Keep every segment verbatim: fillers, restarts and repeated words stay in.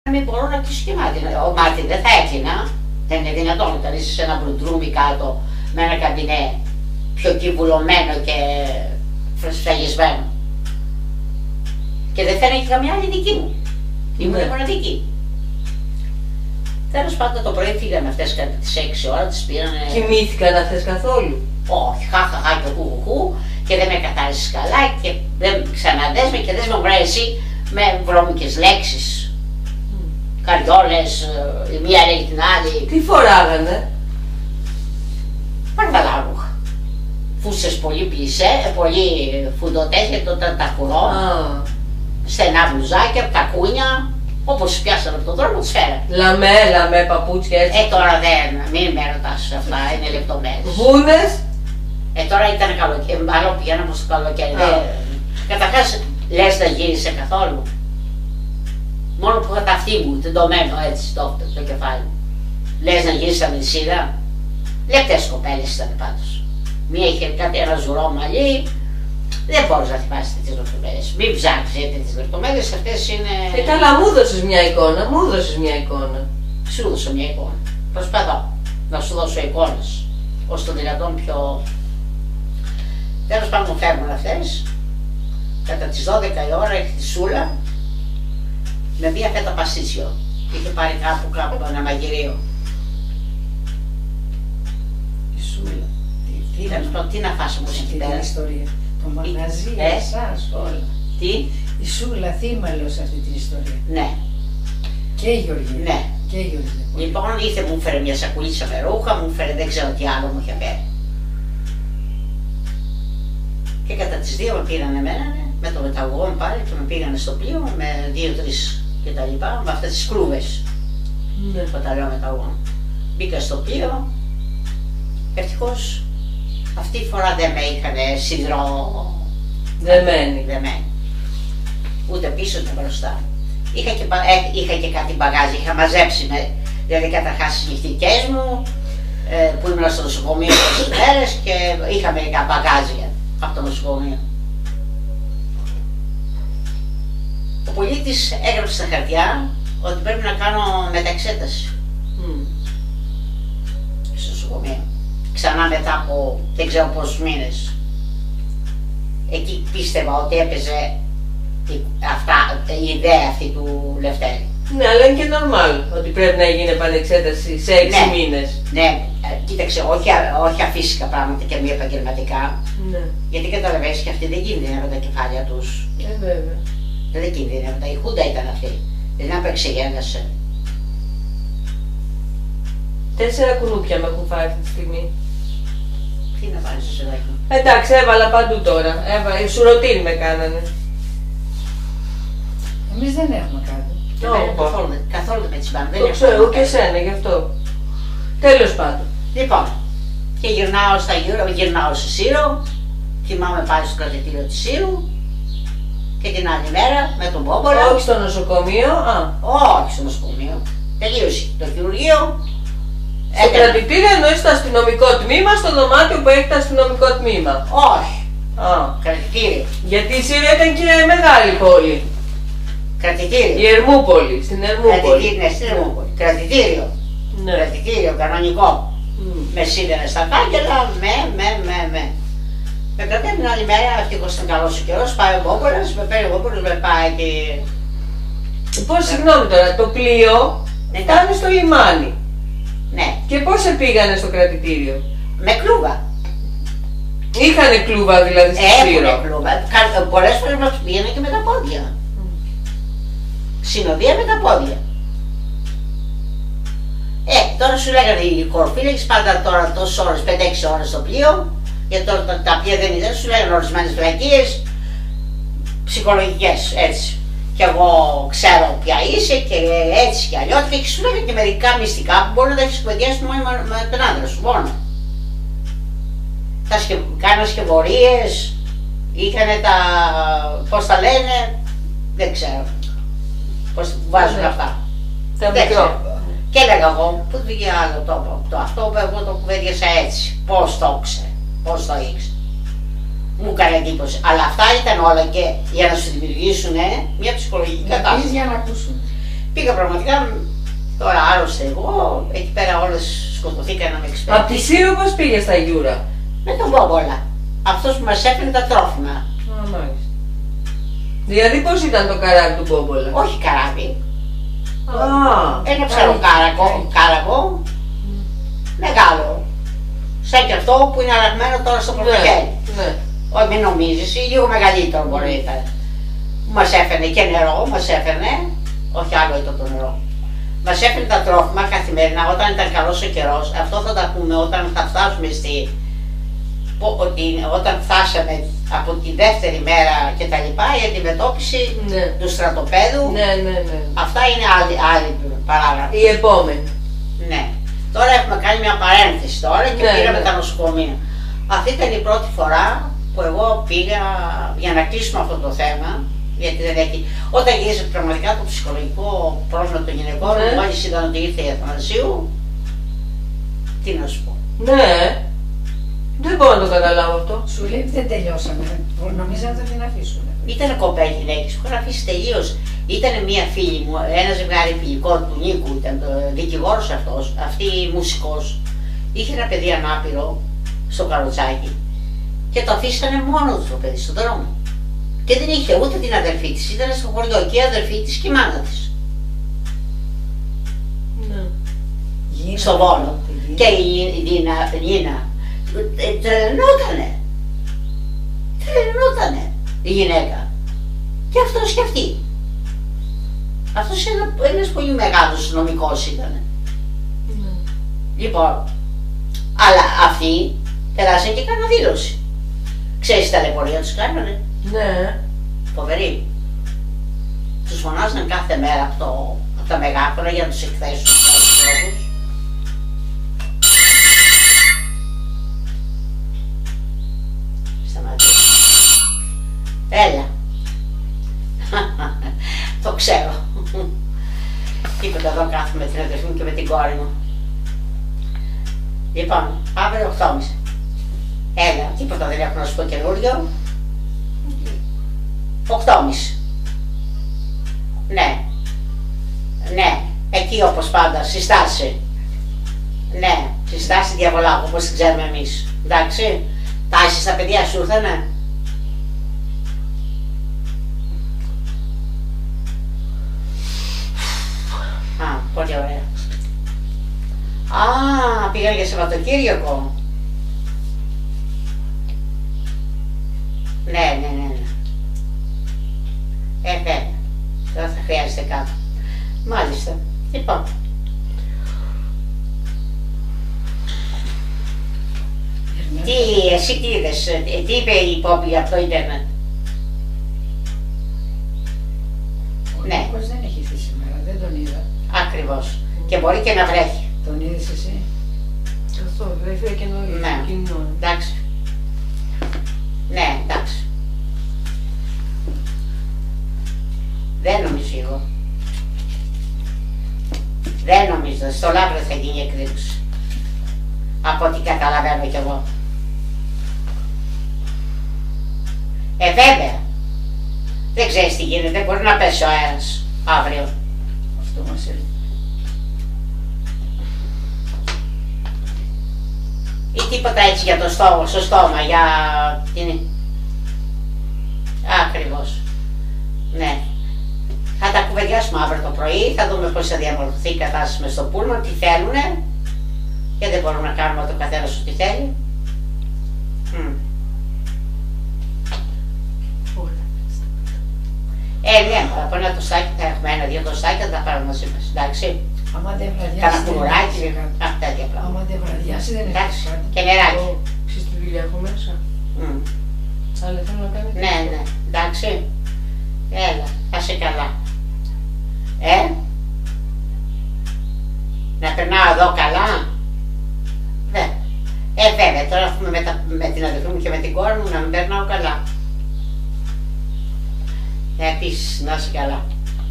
Μην μπορώ να κλείσω και μάτι. Ο μάτι δεν θα έκλεινα. Δεν είναι δυνατόν όταν είσαι σε ένα μπλουντρούμι κάτω με ένα καμπινέ πιο κυβουλωμένο και φρεσφαγισμένο. Και δεν φαίνεται καμιά άλλη δική μου. Ήμουν ναι. μοναδική. Τέλος πάντων το πρωί φύγαμε αυτές κατά τις έξι ώρα, τις πήρανε. Κοιμήθηκαν αυτές καθόλου? Όχι, χαχαχά και χουχουχού και δεν με κατάρρισες καλά και δεν ξαναδες με και δες με βρε εσύ με βρώμικες λέξεις. Mm. Καριόλες, η μία λέει την άλλη. Τι φοράγανε? Παρδαλά ρούχα. Φούσες πολύ πλισέ, πολύ φουντωτές γιατί όταν τα κουρώ. Ah. Στενά μπλουζάκια, τα κούνια. Όπως πιάσανε από τον δρόμο, τους φέρανε. Λαμέ, λαμέ, παπούτσια έτσι. Ε, τώρα δεν, μην με ρωτάς αυτά, είναι λεπτομέρειες. Βούνες. Ε, τώρα ήταν καλοκαίρι, μάλλον πηγαίναμε προς το καλοκαίρι. Ε, καταρχάς, λες να γύρισε καθόλου. Μόνο που είχα τα αυτή μου, τεντωμένο έτσι, το, το, το κεφάλι μου. Λες να γύρισε με τη σίδα. Λεπτές κοπέλες ήταν πάντως. Μία είχε κάτι ένα ζουρό μαλλί. Δεν μπορείς να θυμάσαι τέτοιες λεπτομέρειες. Μην ψάξεις για τέτοιες λεπτομέρειες, αυτές είναι... Ε, καλά, μου δώσεις μια εικόνα, μου δώσεις μια εικόνα. Σου δώσω μια εικόνα. Προσπαθώ να σου δώσω εικόνες, ως το δυνατόν πιο... Τέλος πάντων μου φέρνουν αυτές. Κατά τις δώδεκα η ώρα έχει τη Σούλα με μια φέτα παστίτσιο. Είχε πάρει κάπου κάπου ένα μαγειρίο. Η Σούλα. Τι, Τέλος πάντων, τι να φάσουμε εκεί πέρα. Ιστορία. Το μαγαζί, ε? εσάς, όλα. Τι? Η Σούλα θύμαλο σε αυτή την ιστορία. Ναι. Και η Γεωργία. Ναι. Και η Γεωργία. Λοιπόν, ήρθε μου φέρε μια σακουλίτσα με ρούχα, μου φέρε δεν ξέρω τι άλλο μου είχε φέρει. Και κατά τις δύο με πήρανε εμένα, με το μεταγωγόν πάλι και με πήγανε στο πλοίο με δύο-τρεις και τα λοιπά, με αυτές τις κρούβες. Ναι. Που τα λέω μεταγωγόν. Μπήκα στο πλοίο, ευτυχώς αυτή τη φορά δεν με είχαν σιδρό δεμένη. δεμένη. Ούτε πίσω ούτε μπροστά. Είχα και, ε, είχα και κάτι μπαγάζι, είχα μαζέψει με, δηλαδή καταρχάς τις νυχτικές μου ε, που ήμουν στο νοσοκομείο τόσες μέρες και είχα μερικά μπαγάζια από το νοσοκομείο. Ο πολίτης έγραψε στα χαρτιά ότι πρέπει να κάνω μεταξέταση mm. στο νοσοκομείο. Ξανά μετά από δεν ξέρω πόσους μήνες. Εκεί πίστευα ότι έπαιζε η, αυτά, η ιδέα αυτή του Λευτέρη. Ναι, αλλά είναι και normal ότι πρέπει να γίνει επανεξέταση σε έξι ναι, μήνες. Ναι, κοίταξε, όχι, όχι αφύσικα πράγματα και μη επαγγελματικά. Ναι. Γιατί καταλαβαίνεις και αυτοί δεν κινδυνεύουν τα κεφάλια τους. Ε, βέβαια. Δεν κινδυνεύουν, η Χούντα ήταν αυτή. Δεν απεξεγένασε. Τέσσερα κουνούπια με έχουν φάει αυτή τη στιγμή. Τι να πάρεις στο σεδάκι. Εντάξει, έβαλα παντού τώρα. Έβαλα, σουρωτήρι με κάνανε. Εμείς δεν έχουμε κάτι. Oh, καθόλου, καθόλου με τις μπάνε. Το ξέρω και εσένα γι' αυτό. Τέλος πάντων. Λοιπόν, και γυρνάω στα γύρω, γυρνάω στη Σύρο. Κοιμάμαι πάλι στο κρατητήριο της Σύρου. Και την άλλη μέρα με τον Πόμπολα. Όχι στο νοσοκομείο. Α. Όχι στο νοσοκομείο. Τελείωσε το χειρουργείο. Στο Έκανα. Κρατητήριο εννοείς στο αστυνομικό τμήμα, στο δωμάτιο που έχει το αστυνομικό τμήμα. Όχι. Α. Κρατητήριο. Γιατί η Σύρο ήταν και μεγάλη πόλη. Κρατητήριο. Η Ερμούπολη, στην Ερμούπολη. Ναι, στην Ερμούπολη. Κρατητήριο. Ναι. Κρατητήριο κανονικό. Mm. Με σίδερα στα κάγκελα, με, με, με, με. Με κρατάει την άλλη μέρα, ευτυχώς ήταν καλός ο καιρός, πάει ο Πόμπολας, με παίρνει ο Πόμπολας, με πάει και... Πώς, συγγνώμη τώρα, το πλοίο ναι, φτάνει στο λιμάνι. Ναι. Και πώς σε πήγανε στο κρατητήριο? Με κλούβα. Είχανε κλούβα δηλαδή στη Σύρο? Έχουνε κλούβα. Πολλές φορές μας πήγαινε και με τα πόδια. Συνοδεία με τα πόδια. Ε, τώρα σου λέγανε η κορφή, λέγεις πάντα τώρα τόσες ώρες, πέντε έξι ώρες στο πλοίο, γιατί τώρα τα, τα πλοία δεν ήταν, σου λέγανε ορισμένες βλακίες, ψυχολογικές, έτσι. Και εγώ ξέρω ποια είσαι και έτσι και αλλιώτικα και σου λέγανε και μερικά μυστικά που μπορεί να τα έχεις κουβεντιάσει μόνο με, με τον άντρα σου, μόνο. Τα σκε, κάνανε σκευωρίες, είχανε τα, πώς τα λένε, δεν ξέρω. Πώς βάζουν αυτά. Τα μικρό. Και έλεγα εγώ, πού πήγε άλλο το, το αυτό που εγώ το κουβέντιασα έτσι. Πώς το ήξερε, πώς το ήξερε. Μου έκανε εντύπωση. Αλλά αυτά ήταν όλα και για να σου δημιουργήσουν ε, μια ψυχολογική κατάσταση. Για να ακούσουν. Πήγα πραγματικά, τώρα άρρωσε εγώ, εκεί πέρα όλες σκοτωθήκαν να με εξυπηρετήσουν. Απ' τη Σύρο πώς πήγε στα Γιούρα? Με τον Μπόμπολα. Αυτός που μας έφερε τα τρόφιμα. Α, μάλιστα. Δηλαδή πώς ήταν το καράβι του Μπόμπολα? Όχι καράβι. Α, Ένα ψαροκάρακο, κάρακο, μεγάλο. Σαν και αυτό που είναι αλλαγμένο τώρα στο πρωτοχέρι. ναι. Όχι, μην νομίζεις, λίγο μεγαλύτερο μπορεί να ήταν. Μας έφερνε και νερό, μας έφερνε, όχι άλλο ήταν το νερό. Μας έφερνε τα τρόφιμα καθημερινά όταν ήταν καλός ο καιρός. Αυτό θα τα πούμε όταν θα φτάσουμε στη... Ότι όταν φτάσαμε από τη δεύτερη μέρα και τα λοιπά, η αντιμετώπιση Ναι. του στρατοπέδου, Ναι, ναι, ναι. αυτά είναι άλλη, άλλη παράγραφη. Η επόμενη. Ναι. Τώρα έχουμε κάνει μια παρένθεση τώρα και Ναι, πήγαμε ναι. τα νοσοκομεία. Αυτή ήταν η πρώτη φορά που εγώ πήγα για να κλείσουμε αυτό το θέμα. Γιατί δεν έχει. Όταν γύρισε πραγματικά το ψυχολογικό πρόβλημα των γυναικών, Ναι. μόλις είδαν ότι ήρθε η Αθανασίου, τι να σου πω. Ναι. Δεν μπορώ να το καταλάβω αυτό. Σου λέει δεν τελειώσαμε. Νομίζανε ότι θα την αφήσουν. Ήταν κοπέλα γυναίκες που είχαν αφήσει τελείως. Ήταν μια φίλη μου, ένα ζευγάρι φιλικό του Νίκου, ήταν δικηγόρος αυτός, αυτή μουσικός. Είχε ένα παιδί ανάπηρο στο καροτσάκι και το αφήσανε μόνο του το παιδί στον δρόμο. Και δεν είχε ούτε την αδερφή της, ήταν στο χωριό και η αδερφή της και η μάνα της. Ναι. Στο Βόλο. Και η Νίνα, Νίνα ε, τρελαινότανε. Τρελαινότανε η γυναίκα. Και αυτός και αυτή. Αυτός ένα, ένας πολύ μεγάλος νομικός ήταν. Ναι. Λοιπόν, αλλά αυτοί περάσαν και κάναν δήλωση. Ξέρεις τα λεπορία τους κάνανε. Ναι. Φοβερή. Τους φωνάζαν κάθε μέρα από, το, από τα μεγάφωνα για να τους εκθέσουν στους ανθρώπους. Σταματήστε. Έλα. Το ξέρω. Τίποτα, εδώ κάθομαι με την αδερφή μου και με την κόρη μου. Λοιπόν, αύριο οκτώ και μισή. Έλα, τίποτα δεν έχω να σου πω καινούριο. οκτώ και μισή. Ναι. Ναι. Εκεί όπως πάντα, στη στάση. Ναι, στη στάση διαβολάκου, όπως την ξέρουμε εμείς. Εντάξει. Τάσεις τα παιδιά σου ήρθανε. Α, πολύ ωραία. Α, πήγαν για Σαββατοκύριακο. Ναι, ναι, ναι, ναι. Ε, βέβαια. Τώρα θα χρειάζεται κάτω. Μάλιστα. Λοιπόν. Τι, εσύ τι είδες, τι είπε η Πόπη από το ίντερνετ. Ο Ναι. Νίκος δεν έχει έρθει σήμερα, δεν τον είδα. Ακριβώς. Και μπορεί και να βρέχει. Τον είδες εσύ? Αυτό, βρέφει και νωρίς Ναι. στο κοινό. Εντάξει. Ναι, εντάξει. Δεν νομίζω εγώ. Δεν νομίζω. Στο Λαύριο θα γίνει η εκδήλωση. Από ό,τι καταλαβαίνω κι εγώ. Ε, βέβαια. Δεν ξέρεις τι γίνεται. Μπορεί να πέσει ο αέρας αύριο. Αυτό μας έλεγε. Ή τίποτα έτσι για το στόμα, στο στόμα, για την... Ακριβώς. Ναι. Θα τα κουβεντιάσουμε αύριο το πρωί, θα δούμε πώς θα διαμορφωθεί η κατάσταση μες στο πούλμαν, τι θέλουνε και δεν μπορούμε να κάνουμε το καθένας ό,τι θέλει. Mm. Ε, ναι, από ένα τοστάκι θα έχουμε ένα-δύο τοστάκια, θα τα πάρουμε μαζί μας, εντάξει. Άμα δεν βραδιάσει Κάνα δεν κουλουράκι, έχεις κάτι. α, τέτοια Άμα πράγματα. δεν βραδιάσει δεν Εντάξει, έχεις κάτι. και νεράκι. Εγώ, εσείς τη δουλειά έχω μέσα. Mm. Αλλά θέλω να κάνετε. Ναι, ναι, εντάξει. Έλα, θα είσαι καλά. Ε, να περνάω εδώ καλά. Δε. Ε, βέβαια, τώρα έχουμε με, τα, με την αδελφή μου και με την κόρη μου να μην περνάω καλά. Ε, επίσης, να είσαι καλά.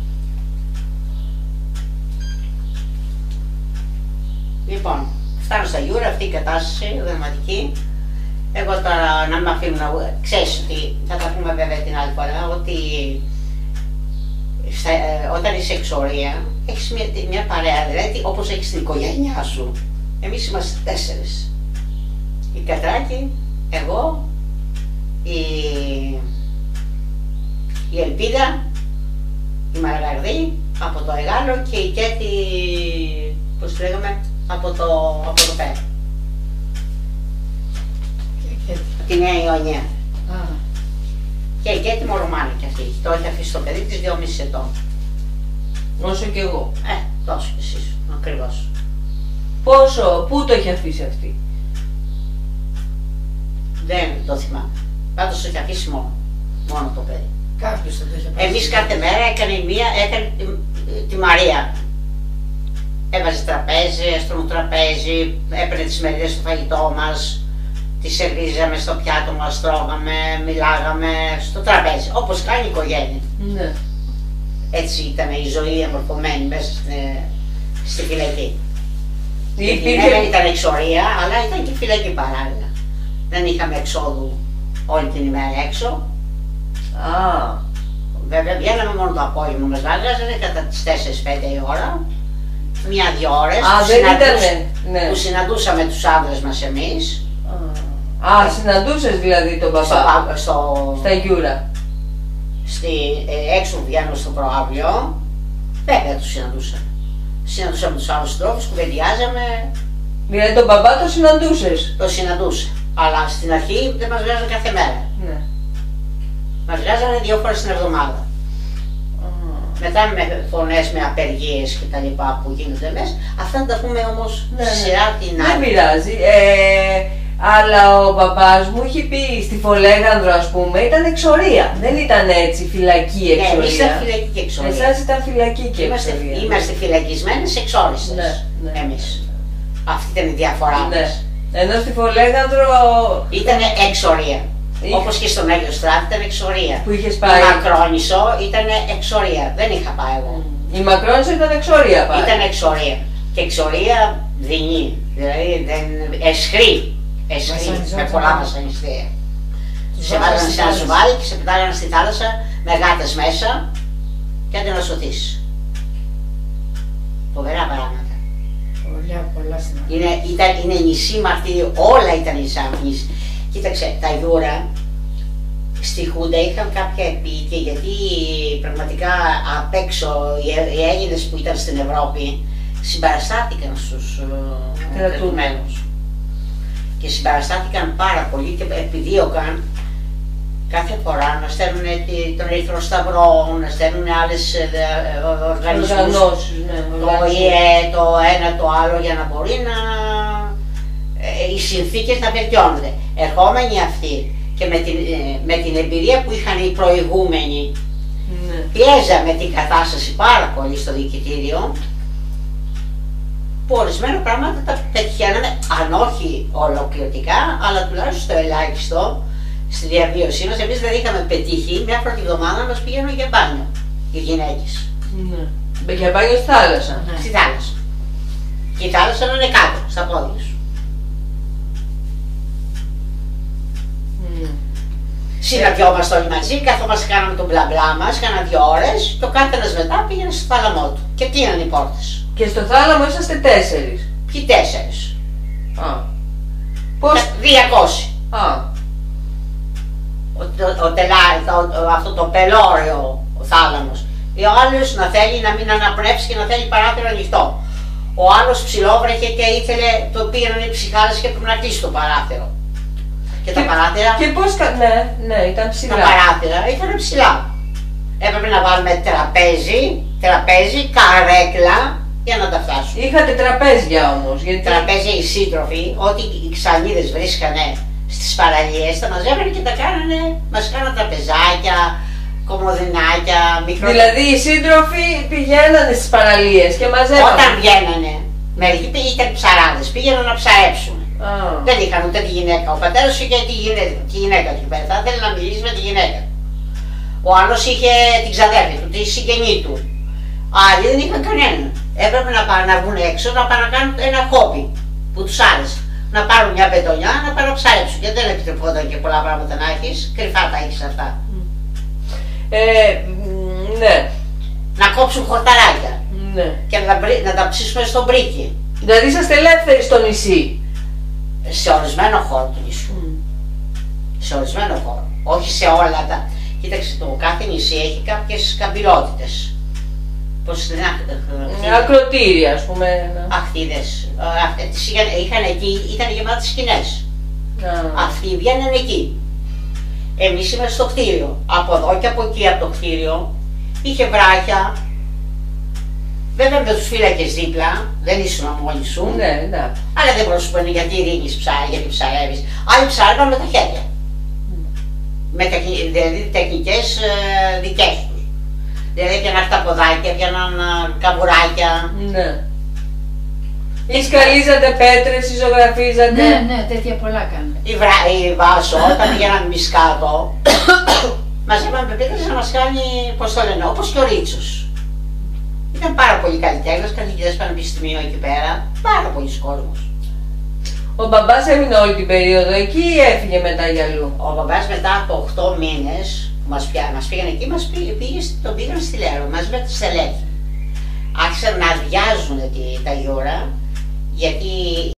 Λοιπόν, φτάνω στα Γιούρα, αυτή η κατάσταση δραματική. Εγώ τώρα να μην με αφήνουν να... Ξέρεις ότι θα τα πούμε βέβαια την άλλη φορά, ότι στα, ε, όταν είσαι εξορία, έχεις μια, μια παρέα, δηλαδή όπως έχεις την οικογένειά σου. Εμείς είμαστε τέσσερις. Η Κατράκη, εγώ, η, η Ελπίδα, η Μαργαρδή από το Εγάλο και η Κέτη, πώς τη λέγαμε, από το, από το πέρα. Τη Νέα Ιωνία. Α. Και η Κέτη μορομάνη κι αυτή. Το έχει αφήσει το παιδί της δυόμισι ετών. Όσο κι εγώ. Ε, τόσο κι εσείς, ακριβώς. Πόσο, πού το έχει αφήσει αυτή? Δεν το θυμάμαι. Πάντως το έχει αφήσει μόνο. Μόνο το παιδί. Κάποιος θα το είχε πάει. Εμείς κάθε μέρα έκανε μία, έκανε τη, τη Μαρία. Έβαζε τραπέζι, έστρωνε τραπέζι, έπαιρνε τις μερίδες στο φαγητό μας, τις σερβίζαμε στο πιάτο μας, τρώγαμε, μιλάγαμε στο τραπέζι, όπως κάνει η οικογένεια. Ναι. Έτσι ήταν η ζωή εμορφωμένη μέσα στη, στη φυλακή. Υπήρχε... Ναι, δεν ήταν εξορία, αλλά ήταν και φυλακή παράλληλα. Δεν είχαμε εξόδου όλη την ημέρα έξω. Α. Βέβαια βγαίναμε μόνο το απόγευμα, μας βγάζανε κατά τις τέσσερις πέντε η ώρα, μία-δυο ώρες. Α, που δεν συναντούς- ήτανε, ναι. Που συναντούσαμε τους άντρες μας εμείς. Α, συναντούσες δηλαδή τον Στο, παπά πα- στο, στα Γιούρα. στη, ε, έξω που βγαίνουμε στο προάβλιο, βέβαια τους συναντούσαμε. Συναντούσαμε τους άλλους συντρόφους, κουβεντιάζαμε, Δηλαδή τον παπά το συναντούσες. το συναντούσα. Αλλά στην αρχή δεν μας βγάζανε κάθε μέρα. Ναι. Μας βγάζανε δύο φορές την εβδομάδα. Μετά με φωνές, με απεργίες και τα λοιπά που γίνονται μέσα. Αυτά θα τα πούμε όμως Ναι, στη ναι. σειρά την Δεν άλλη. πειράζει. Ε, αλλά ο παπάς μου είχε πει στη Φολέγανδρο, ας πούμε, ήταν εξορία. Δεν ήταν έτσι φυλακή Ναι, εμείς εξορία. ήταν φυλακή και εξορία. Εσάς ήταν φυλακή και Είμαστε, εξορία. είμαστε φυλακισμένες εξόριστες. Ναι, ναι. Εμείς. Αυτή ήταν η διαφορά Ναι. μας. Ενώ στη Φολέγανδρο Ήτανε εξορία. Είχε- Όπως και στον Άγιο Στράτη ήταν εξορία. που είχες Η πάει. Μακρόνισσο ήταν εξορία. Δεν είχα πάει εγώ. Η Μακρόνισσο ήταν εξορία πάλι. Ήταν εξορία. Και εξορία δεινή. Δηλαδή δεν... εσχρή. Εσχρή. Βασανιζόταν. Με πολλά βασανιστήρια. Τους Σε βάζανε βάζανε στη σε ένα θάλασσα. ζουβάρι και σε πετάγανε στη θάλασσα με γάτες μέσα και άντε να σωθείς. Φοβερά πράγματα. Πολλά, πολλά στην αρχή. Είναι, ήταν, είναι νησί μαρτύριο, όλα ήταν νησί. Κοίταξε, τα Γιούρα στη Χούντα είχαν κάποια επίοικια γιατί πραγματικά απ' έξω οι, Έ- οι Έλληνες που ήταν στην Ευρώπη συμπαραστάθηκαν στους ε, κρατουμένους. Και συμπαραστάθηκαν πάρα πολύ και επιδίωκαν κάθε φορά να στέλνουν τη- τον Ερυθρό Σταυρό, να στέλνουν άλλες ε, ε, οργανισμούς. Οργανώσεις, ναι. Το οργανισμούς. ΙΕ, το ένα, το άλλο για να μπορεί να ε, οι συνθήκες να βελτιώνονται. Ερχόμενοι αυτοί και με την, ε, με την εμπειρία που είχαν οι προηγούμενοι, Ναι. πιέζαμε την κατάσταση πάρα πολύ στο διοικητήριο, που ορισμένα πράγματα τα πετυχαίναμε, αν όχι ολοκληρωτικά, αλλά τουλάχιστον στο ελάχιστο στη διαβίωσή μας. Εμείς δεν είχαμε πετύχει μια φορά τη βδομάδα να μας πηγαίνουν για μπάνιο οι γυναίκες. Ναι. Για μπάνιο στη θάλασσα. Ναι. Στη θάλασσα. Και η θάλασσα να είναι κάτω, στα πόδια σου. Ναι. Συναντιόμαστε όλοι μαζί, καθόμαστε, κάναμε τον μπλα μπλα μας, κάνα δύο ώρες, το κάθε ένας μετά πήγαινε στο θάλαμό του. Και κλείναν οι πόρτες. Και στο θάλαμο είσαστε τέσσερις. Ποιοι τέσσερις. Α. Πώς. διακόσιοι. Α. Ο, ο, ο, τελά- το- ο- αυτό το πελώριο ο θάλαμος. Ο άλλος να θέλει να μην αναπνεύσει και να θέλει παράθυρο ανοιχτό. Ο άλλος ψηλόβρεχε και ήθελε, το πήγαιναν οι ψυχάδες και πρέπει να κλείσει το παράθυρο. Και, τα παράθυρα, Και πώς. κα- Ναι, ναι, ήταν τα ψηλά. παράθυρα ήταν ψηλά. Έπρεπε να βάλουμε τραπέζι, τραπέζι, καρέκλα για να τα φτάσουμε. Είχατε τραπέζια όμως. Γιατί. Τραπέζια οι σύντροφοι, ό,τι οι ξανίδες βρίσκανε στις παραλίες, τα μαζεύανε και τα κάνανε, μας κάνανε τραπεζάκια, κομμωδινάκια, μικρό. Δηλαδή οι σύντροφοι πηγαίνανε στις παραλίες και μαζεύανε. Όταν βγαίνανε, μερικοί πήγε- ήταν ψαράδες, πήγαιναν να ψαρέψουν. Α. Δεν είχαν ούτε τη γυναίκα. Ο πατέρας είχε τη γυναίκα, τη γυναίκα του πέρα. Θα ήθελε να μιλήσει με τη γυναίκα. Ο άλλος είχε την ξαδέρφη του, τη συγγενή του. Άλλοι δεν είχαν κανέναν. Έπρεπε να πάνε να βγουν έξω να πάνε να κάνουν ένα χόμπι που τους άρεσε. Να πάρουν μια πετονιά να πάνε να ψαρέψουν. Και δεν επιτρεπόταν και πολλά πράγματα να έχει. Κρυφά τα έχει αυτά. Ε, μ, ναι. να κόψουν χορταράκια Ναι. και να τα, πρι- να τα ψήσουμε στο μπρίκι. Δηλαδή είσαστε ελεύθεροι στο νησί. Σε ορισμένο χώρο του νησιού. Σε ορισμένο χώρο. Όχι σε όλα τα. Κοίταξε, το κάθε νησί έχει κάποιες καμπυλότητες. Πώς λένε, Ακροτήρια, ας πούμε. να- αχθίδες. Αυτές είχαν, είχαν εκεί, ήταν γεμάτες σκηνές. Α. Αυτοί βγαίνουν εκεί. Εμείς είμαστε στο κτίριο. Από εδώ και από εκεί, από το κτίριο, είχε βράχια. Βέβαια με τους φύλακες δίπλα, δεν ήσουν μόνοι σου. Ναι, εντάξει. Αλλά δεν μπορούσαν να πούνε γιατί ρίνεις ψάρι, γιατί ψαρεύεις. Άλλοι ψάρευαν με τα χέρια. Με τεκνι- δηλαδή τεχνικές ε, δικές τους. Δηλαδή έπιαναν χταποδάκια, έπιαναν ε, καβουράκια. Ναι. Ή σκαλίζατε πέτρες, ή ζωγραφίζατε. Ναι, ναι, τέτοια πολλά κάνουμε. Η, βρα... η Βάσο όταν πήγαιναν εμείς κάτω, μαζεύαμε πέτρες να μας κάνει, πώς το λένε, όπως και ο Ρίτσος. Ήταν πάρα πολύ καλλιτέχνες, καθηγητές πανεπιστημίου εκεί πέρα, πάρα πολλοί κόσμος. Ο μπαμπάς έμεινε όλη την περίοδο εκεί ή έφυγε μετά για αλλού. Ο μπαμπάς μετά από οκτώ μήνες που μας, πια... μας πήγαν εκεί, μας πήγε, πήγε, τον πήγαν στη Λέρο μαζί με τη στελέχη. Άρχισαν να αδειάζουν τη... τα γιούρα, γιατί